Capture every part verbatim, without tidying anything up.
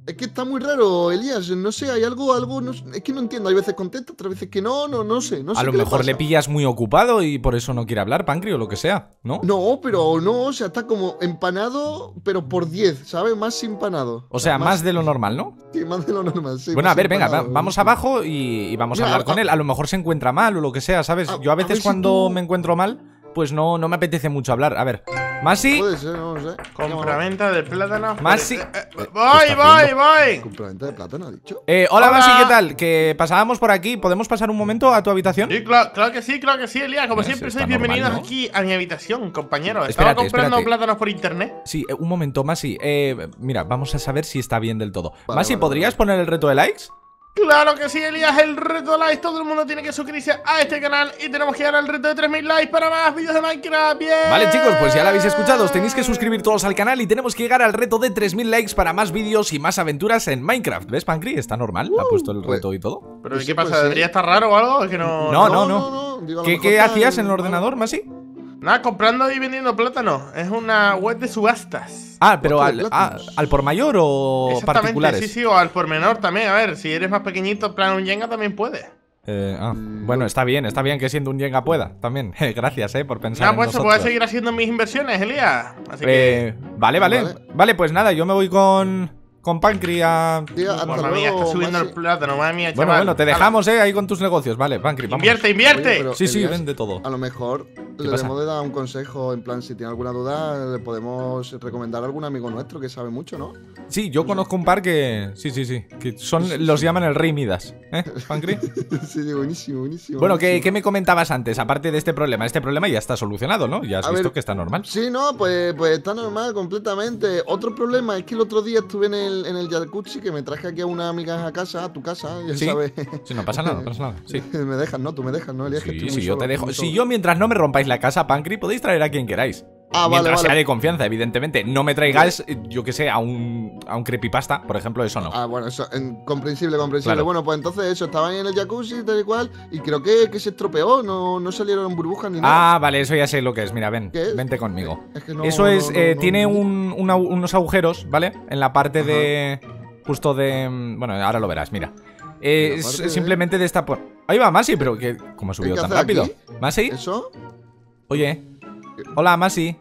Es que está muy raro, Elías. No sé, hay algo, algo. No, es que no entiendo. Hay veces contesta, otras veces que no, no, no sé. No sé A lo qué mejor le, le pasa. pillas muy ocupado y por eso no quiere hablar, Pancri, o lo que sea, ¿no? No, pero no, o sea, está como empanado, pero por diez, ¿sabes? Más empanado. O sea, más de lo normal, ¿no? Sí, más de lo normal, sí. Bueno, a más ver, venga, va- empanado. vamos abajo y, y vamos Mira, a hablar a- con él. A lo mejor se encuentra mal o lo que sea, ¿sabes? A- Yo a a ver veces si cuando tú- me encuentro mal, pues no, no me apetece mucho hablar. A ver, Masi, Puede ser, no sé. Compraventa de plátano. Masi. Eh, eh, ¿Qué voy, está voy, haciendo? voy. Compraventa de plátano, ha dicho. Eh, hola, Hola. Masi, ¿qué tal? Que pasábamos por aquí. ¿Podemos pasar un momento a tu habitación? Sí, claro, claro que sí, claro que sí, Elías. Como Mira, siempre, si sois está normal, bienvenidos ¿no? aquí a mi habitación, compañeros. Espérate, Estaba comprando espérate. plátanos por internet. Sí, eh, un momento, Masi. Eh, mira, vamos a saber si está bien del todo. Vale, Masi, vale, ¿podrías vale. poner el reto de likes? Claro que sí, Elías, el reto de likes. Todo el mundo tiene que suscribirse a este canal y tenemos que llegar al reto de tres mil likes para más vídeos de Minecraft. ¡Bien! Vale, chicos, pues ya lo habéis escuchado. Os tenéis que suscribir todos al canal y tenemos que llegar al reto de tres mil likes para más vídeos y más aventuras en Minecraft. ¿Ves, Pancri? Está normal. Ha puesto el pues- reto y todo. ¿Pero Pues qué sí, pasa? pues sí. ¿Debería estar raro o algo? Es que no... No, no, no, no. no, digo, a lo ¿Qué, mejor qué está hacías en el mal. ordenador, Masi? Nada, comprando y vendiendo plátanos. Es una web de subastas. Ah, pero Bote de al, ah, plátanos. ¿al por mayor o Exactamente, particulares? sí, sí, o al por menor también. A ver, si eres más pequeñito, en plan un Jenga también puede. Eh, ah, Mm, bueno, está bien, está bien que siendo un Jenga pueda también. Gracias, eh, por pensar Nada, en pues se nosotros. puede seguir haciendo mis inversiones, Elías. Así que... Eh, vale, vale, Vale. vale. Pues nada, yo me voy con con Pancri a... Tío, hasta Mamma mía, luego, está subiendo Masi. el plátano, madre mía, Bueno, chaval. bueno, te Hala, dejamos, eh, ahí con tus negocios. Vale, Pancri, vamos. Invierte, invierte. Oye, pero- Sí, sí, Elías, vende todo. A lo mejor le pasa? debemos de dar un consejo, en plan, si tiene alguna duda, le podemos recomendar a algún amigo nuestro que sabe mucho, ¿no? Sí, yo conozco un par que... Sí, sí, sí. Que son... Los llaman el Rey Midas. ¿Eh, Pancri? Sí, sí, buenísimo, buenísimo. Bueno, ¿qué, buenísimo. ¿qué me comentabas antes? Aparte de este problema. Este problema ya está solucionado, ¿no? Ya has A visto ver, que está normal. Sí, no, pues, pues está normal completamente. Otro problema es que el otro día estuve en el, en el jacuzzi, que me traje aquí a una amiga a casa, a tu casa, ya Sí. sabes. Sí, no pasa nada, no pasa nada. Sí. me dejas, ¿no? Tú me dejas, ¿no? Elías, que Sí, estoy sí, muy yo solo, te estoy dejo. muy Si solo. yo, mientras no me rompáis la casa, Pancri, podéis traer a quien queráis. Ah, vale, Mientras sea vale. de confianza, evidentemente. No me traigáis, eh, yo que sé, a un, a un creepypasta, por ejemplo, eso no. Ah, bueno, eso, en- comprensible, comprensible. Claro. Bueno, pues entonces eso, estaba ahí en el jacuzzi tal y cual, y creo que, que se estropeó, no, no salieron burbujas ni nada. Ah, vale, eso ya sé lo que es. Mira, ven, ¿Qué es? vente conmigo. Es que no- eso no- es, no- eh, no- tiene no- un, un au- unos agujeros, ¿vale? En la parte Ajá. de... Justo de... mm, Bueno, ahora lo verás, mira. Eh, En la es parte de- simplemente de esta... por- Ahí va, Masi, pero que... ¿Cómo ha subido ¿Qué tan hace rápido? aquí? ¿Masi? ¿Eso? Oye. Hola, Masi.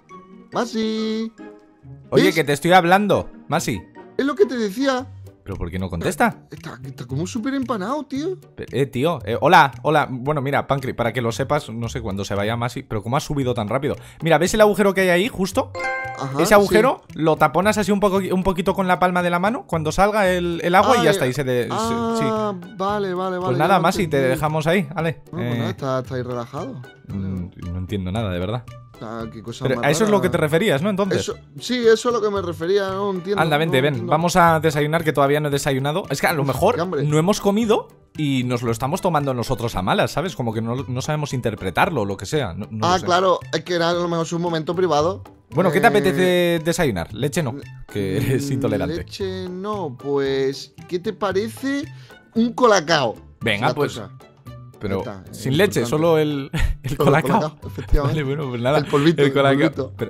Masi, Oye, ¿Ves? que te estoy hablando. Masi. es lo que te decía. ¿Pero por qué no contesta? Está, está como súper empanado, tío. Eh, tío, eh, hola, hola. Bueno, mira, Pancri, para que lo sepas, no sé cuándo se vaya Masi, pero ¿cómo has subido tan rápido? Mira, ¿ves el agujero que hay ahí, justo? Ajá, Ese agujero sí. lo taponas así un, poco, un poquito con la palma de la mano cuando salga el, el agua Ah, y ya eh, está ahí se de, se- Ah, sí. vale, vale, vale. Pues ya nada, lo Masi, te entendí. dejamos ahí, vale. No, pues Eh, nada, está, está ahí relajado. mm, no entiendo nada, de verdad. Ah, qué cosa Pero más a eso es lo rara. que te referías, ¿no? Entonces. Eso, sí, eso es a lo que me refería, no entiendo. Anda, vente, no ven. entiendo. Vamos a desayunar, que todavía no he desayunado. Es que a lo mejor qué hambre. no hemos comido y nos lo estamos tomando nosotros a malas, ¿sabes? Como que no, no sabemos interpretarlo o lo que sea. No- no lo Ah, sé. claro, es que era a lo mejor un momento privado. Bueno, ¿qué te Eh, apetece desayunar? Leche no, que eres mm, intolerante. Leche no, pues, ¿qué te parece un colacao? Venga, La pues. cosa. Pero Está, eh, sin leche, importante. solo el, el Solo colacao. colacao, efectivamente. Vale, bueno, pues nada. El polvito, el el colacao. polvito. Pero-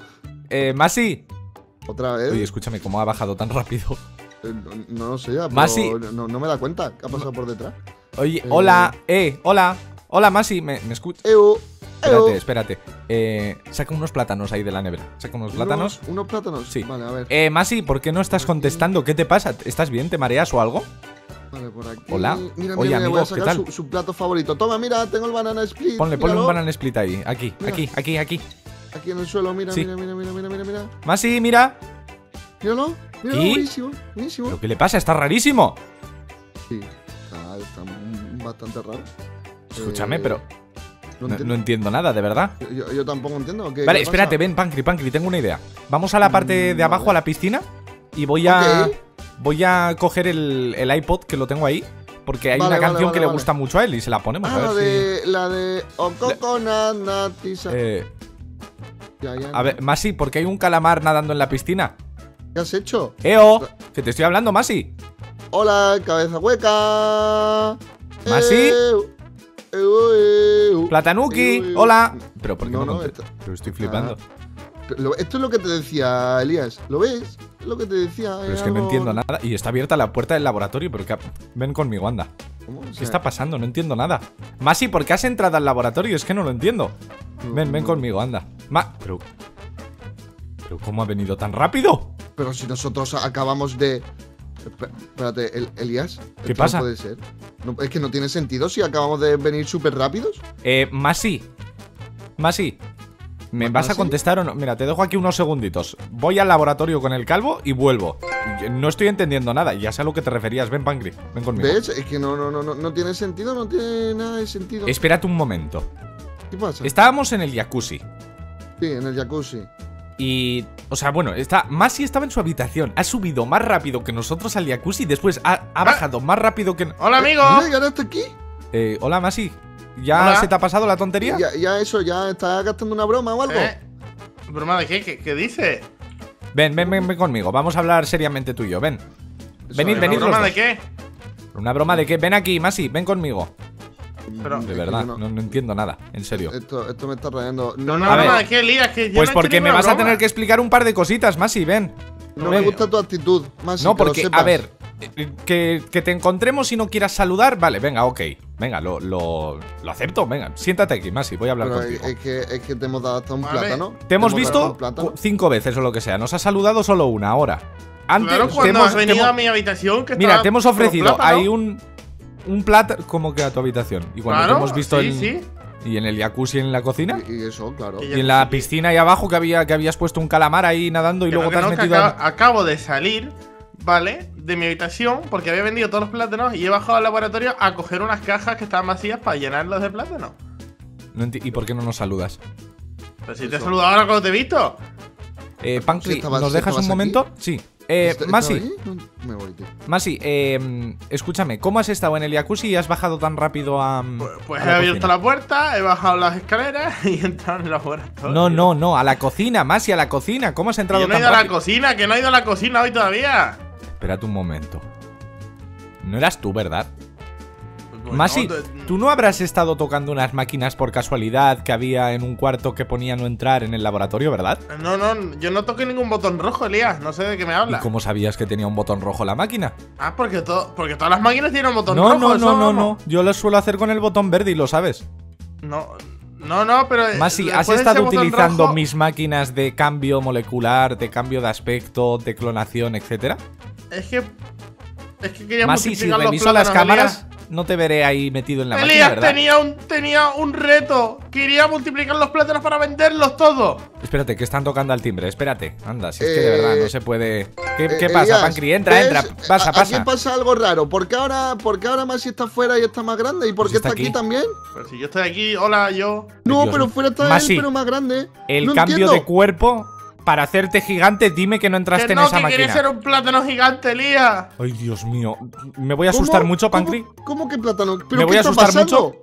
eh, Masi. Otra vez. Oye, escúchame, ¿cómo ha bajado tan rápido? Eh, no, no lo sé ya, pero Masi. no, no me da cuenta. ¿Qué ha pasado por detrás? Oye, Eh. hola, eh, hola. Hola, Masi, ¿me, me escuchas? ¡Eo! ¡Eo! Espérate, espérate. Eh, saca unos plátanos ahí de la nevera. Saca unos plátanos. ¿Unos, unos plátanos? Sí. Vale, a ver. Eh, Masi, ¿por qué no estás contestando? ¿Qué te pasa? ¿Estás bien? ¿Te mareas o algo? Vale, por aquí. Hola. Mira, mira, Oye, mira, amigo, voy a ¿qué sacar tal? Su, su plato favorito. Toma, mira, tengo el banana split. Ponle, ponle un míralo. banana split ahí. Aquí, Mira. aquí, aquí, aquí. Aquí en el suelo, mira, Sí. mira, mira, mira, mira, mira, mira. Masi, mira. Míralo, míralo, ¿Y? buenísimo, buenísimo. ¿Pero qué le pasa? Está rarísimo. Sí, está, está mm, bastante raro. Escúchame, Eh, pero No no, entiendo. no entiendo nada, de verdad. Yo, yo tampoco entiendo. ¿Qué, Vale, qué espérate, pasa? ven, Pancri, Pancri, tengo una idea. Vamos a la parte Mm, de abajo, vale. a la piscina, y voy a Ok. voy a coger el, el iPod que lo tengo ahí, porque hay Vale, una vale, canción vale, que le vale. gusta mucho a él y se la ponemos Ah, a ver la si... de. La de. O coconut natisa. Eh, Ya, ya. a ver, Masi, ¿por qué hay un calamar nadando en la piscina? ¿Qué has hecho? ¡Eo! Que te estoy hablando, Masi. Hola, cabeza hueca. ¿Masi? Eu, eu, eu. Platanuki, Eu, eu. hola. Pero ¿por qué no, No, no, contesta? está- Pero estoy flipando. Lo- Esto es lo que te decía, Elías. ¿Lo ves? Es lo que te decía. Pero es que no algo- entiendo nada. Y está abierta la puerta del laboratorio, pero que... ven conmigo, anda. ¿Cómo? O ¿Qué sea, está pasando? No entiendo nada. Masi, ¿por qué has entrado al laboratorio? Es que no lo entiendo. Ven, ven conmigo, anda. Ma... Pero... ¿Pero cómo ha venido tan rápido? Pero si nosotros acabamos de... Esp- Espérate, El- Elías. ¿Qué esto pasa? No puede ser. No, es que no tiene sentido si acabamos de venir súper rápidos. Eh, Masi. Masi. ¿Me ¿Ma- vas a Masi? contestar o no? Mira, te dejo aquí unos segunditos. Voy al laboratorio con el calvo y vuelvo. No estoy entendiendo nada. Ya sé a lo que te referías. Ven, Pancri. Ven conmigo. ¿Ves? Es que no, no, no, no, no tiene sentido, no tiene nada de sentido. Espérate un momento. ¿Qué pasa? Estábamos en el jacuzzi. Sí, en el jacuzzi. Y... O sea, bueno, está, Masi estaba en su habitación. Ha subido más rápido que nosotros al jacuzzi. Después ha, ha bajado más rápido que... Hola, amigo. Mira, ¿y ahora está aquí? Eh, hola, Masi. ¿Ya Hola. se te ha pasado la tontería? Ya, ya eso, ya está gastando una broma o algo. ¿Eh? ¿Broma de qué? ¿Qué, qué dice? Ven, ven, ven, ven conmigo. Vamos a hablar seriamente tú y yo. Ven. Eso venid, es. venid los ¿Broma dos. de qué? ¿Una broma de qué? Ven aquí, Masi. Ven conmigo. Pero- Es De que verdad, yo no, no entiendo nada. En serio. Esto, esto me está rayando. No, ¿Una no, A broma ver. de qué, Elías? Que yo Pues no he hecho porque me ninguna vas a broma. tener que explicar un par de cositas, Masi. Ven. no Ven. me gusta tu actitud. Más No, porque, a ver, eh, que, que te encontremos y no quieras saludar, vale, venga, ok. Venga, lo, lo, lo acepto, venga. Siéntate aquí, Masi, voy a hablar Pero contigo. es que, es que te hemos dado hasta un Vale. plátano. Te hemos dado visto un plátano. cu- cinco veces o lo que sea. Nos has saludado solo una ahora. Antes Claro, te cuando hemos- has te venido hemos- a mi habitación que Mira, estaba te hemos con ofrecido plátano. hay un un plato como que a tu habitación. Y cuando Claro, te hemos visto sí, en sí. y en el jacuzzi en la cocina Y, y eso, claro. Y y en la piscina ahí abajo que había que habías puesto un calamar ahí nadando y Que luego no, te has que no, que metido acabo, acabo de salir, ¿vale? De mi habitación porque había vendido todos los plátanos y he bajado al laboratorio a coger unas cajas que estaban vacías para llenarlos de plátano. No enti- ¿Y por qué no nos saludas? Pero si te he Eso. saludado ahora cuando te he visto. Eh, Pancri, Sí, estabas- ¿nos dejas un estabas momento? Sí. Eh, ¿Está- Masi, estaba ahí? No, me voy, tío. Masi, eh, escúchame, ¿cómo has estado en el jacuzzi y has bajado tan rápido a. Pues, pues a he la abierto cocina? la puerta, he bajado las escaleras y he entrado en el laboratorio. No, no, no, a la cocina, Masi, a la cocina. ¿Cómo has Que entrado yo no he tan ido a la rápido? cocina, que no he ido a la cocina hoy todavía. Espérate un momento. No eras tú, ¿verdad? Pues Masi, no, te- ¿tú no habrás estado tocando unas máquinas por casualidad que había en un cuarto que ponía no entrar en el laboratorio, ¿verdad? No, no, yo no toqué ningún botón rojo, Elías. No sé de qué me ¿Y hablas. cómo sabías que tenía un botón rojo la máquina? Ah, porque, to- porque todas las máquinas tienen un botón No, rojo. no, eso no, no, vamos. no. Yo lo suelo hacer con el botón verde y lo sabes. No, no, no, pero. Masi, después ¿has de ese estado botón utilizando rojo- mis máquinas de cambio molecular, de cambio de aspecto, de clonación, etcétera? Es que. Es que quería Masi, si multiplicar los reviso las plátanos, cámaras, no te veré ahí metido en la máquina, Elías, ¿verdad? tenía un, tenía un reto. Quería multiplicar los plátanos para venderlos todos. Espérate, que están tocando al timbre, espérate. Anda, si es que de Eh, verdad no se puede. ¿Qué, Eh, qué pasa, Elías, Pancri? Entra, ¿ves? entra, pasa, A- pasa. Aquí pasa algo raro. ¿Por qué ahora, por qué ahora Masi está fuera y está más grande? ¿Y por Pues qué está está aquí, aquí. también? Pero si yo estoy aquí, hola, yo. No, Dios pero mío. fuera está Masi, él, pero más grande. El No cambio entiendo. de cuerpo para hacerte gigante, dime que no entraste Que en no, esa que quería máquina. ser un plátano gigante, Elías. Ay, Dios mío. Me voy a asustar ¿Cómo? mucho, ¿Cómo? Pancri. ¿Cómo, que plátano? ¿Pero ¿Me qué voy a está asustar pasando?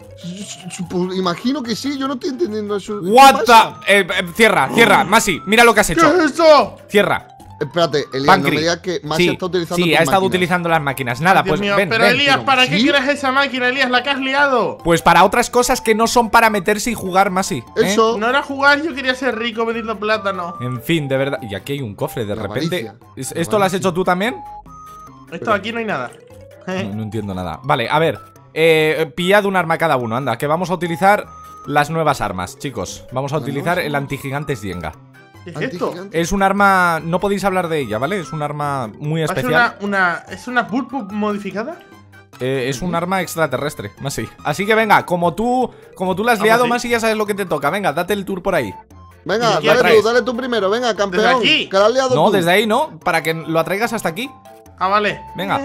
Pues imagino que sí, yo no estoy entendiendo eso. ¿Qué What pasa? the... Eh, eh, cierra, cierra, Masi, mira lo que has ¿Qué hecho. es eso? Cierra. Espérate, Elías, no Pancri. me digas que Masi Sí, está utilizando sí, tus ha estado máquinas. utilizando las máquinas. Nada, Dios pues mío, ven, pero ven. Elías, ¿para qué ¿sí? quieres esa máquina, Elías? La que has liado. Pues para otras cosas que no son para meterse y jugar, Masi. ¿eh? Eso. No era jugar, yo quería ser rico vendiendo plátano. En fin, de verdad. Y aquí hay un cofre, de La repente. avaricia, ¿Es- la ¿Esto lo has avaricia. hecho tú también? Esto aquí no hay nada. No, no entiendo nada. Vale, a ver. Eh, pillad un arma cada uno, anda. Que vamos a utilizar las nuevas armas, chicos. Vamos a ¿Las utilizar nuevas el armas? antigigantes Dienga. ¿Qué es esto? Antigigante. Es un arma. No podéis hablar de ella, ¿vale? Es un arma muy ¿Es especial. una, una, ¿Es una pulpo modificada? Eh, es un arma extraterrestre, Masi. Así que venga, como tú. Como tú la has Ah, liado, pues sí. Masi, ya sabes lo que te toca. Venga, date el tour por ahí. Venga, ¿Y qué dale traes? tú, dale tú primero, venga, campeón. ¿Desde aquí? Que la has liado No, tú. desde ahí no. Para que lo atraigas hasta aquí. Ah, vale. Venga.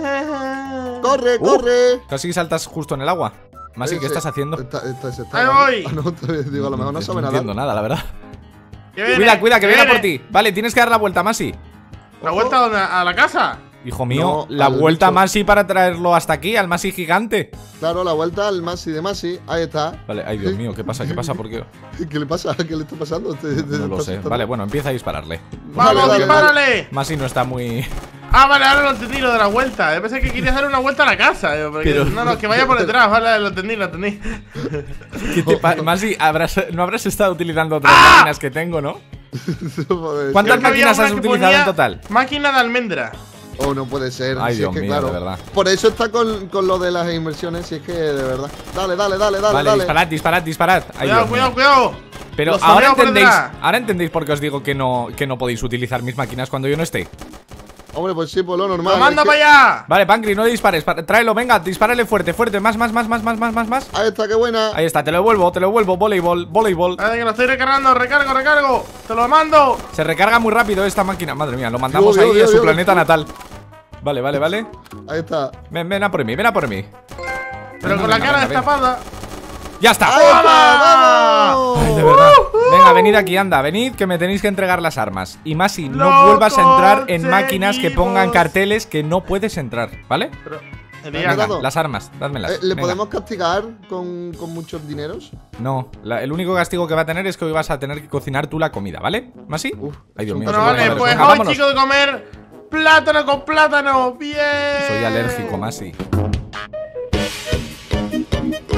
Corre, Uh. corre. Casi saltas justo en el agua. Masi, ¿qué Ese- estás haciendo? Está, está, se está Ahí grabando. voy. Ah, no, todavía digo, a lo mejor no sabe no nadar. entiendo nada, la verdad. ¿Qué viene? Cuida, cuida, que ¿Qué venga por viene? ti. Vale, tienes que dar la vuelta, Masi. ¿La vuelta a, dónde? ¿A la casa? Hijo mío, No, la al vuelta a bicho. Masi para traerlo hasta aquí, al Masi gigante. Claro, la vuelta al Masi de Masi. Ahí está. Vale, ay Dios mío, ¿qué pasa? ¿Qué pasa? ¿Por qué? ¿Qué le pasa? ¿Qué le está pasando? Te- te- No lo te sé. asustando. Vale, bueno, empieza a dispararle. ¡Vamos, Vale, vale, dispárale! Masi no está muy... Ah, vale, ahora lo entendí lo de la vuelta. Yo pensé que querías dar una vuelta a la casa. eh, porque- Pero- No, no, que vaya por detrás. Vale, lo entendí, lo entendí. ¿Qué te pa- Masi, habrás- no habrás estado utilizando otras ¡Ah! máquinas que tengo, ¿no? Joder, ¿Cuántas Creo que había máquinas una has que utilizado ponía en total? Máquina de almendra. Oh, no puede ser. Ay, si Dios es que, mío, claro, de verdad. Por eso está con, con lo de las inversiones, si es que de verdad. Dale, dale, dale, dale, Vale, dale. disparad, disparad, disparad. Ay, Cuidado, Dios cuidado, mío. cuidado. Pero Los ahora zoneo por entendéis, detrás. ahora entendéis por qué os digo que no, que no podéis utilizar mis máquinas cuando yo no esté. Hombre, pues sí, pues lo normal. ¡Lo manda es que- para allá! Vale, Pancri, no dispares, pa- tráelo, venga, dispárale fuerte, fuerte, más, más, más, más, más, más, más, más. Ahí está, qué buena. Ahí está, te lo devuelvo, te lo devuelvo, voleibol, voleibol. Espérate que lo estoy recargando, recargo, recargo. Te lo mando. Se recarga muy rápido esta máquina, madre mía, lo mandamos Dios, ahí Dios, a su Dios, planeta Dios. natal. Vale, vale, vale. Ahí está. Ven, ven a por mí, ven a por mí. Pero Venga, con la venga, cara venga, ven. destapada. ¡Ya está! ¡Ahí está! ¡Vamos! Ay, de verdad. Venga, venid aquí, anda, venid que me tenéis que entregar las armas. Y Masi, no ¡Lo vuelvas a entrar en máquinas que pongan conseguimos! carteles que no puedes entrar, ¿vale? Pero, ¿Me Elías, has dado? Las armas, dádmelas. Eh, ¿Le Venga. podemos castigar con, con muchos dineros? No, la- el único castigo que va a tener es que hoy vas a tener que cocinar tú la comida, ¿vale? ¿Masi? Uf, Ay, Dios mío. bueno, soy vale, alérgico. pues Venga, hoy, vámonos. chico, de comer plátano con plátano. Bien. Soy alérgico, Masi.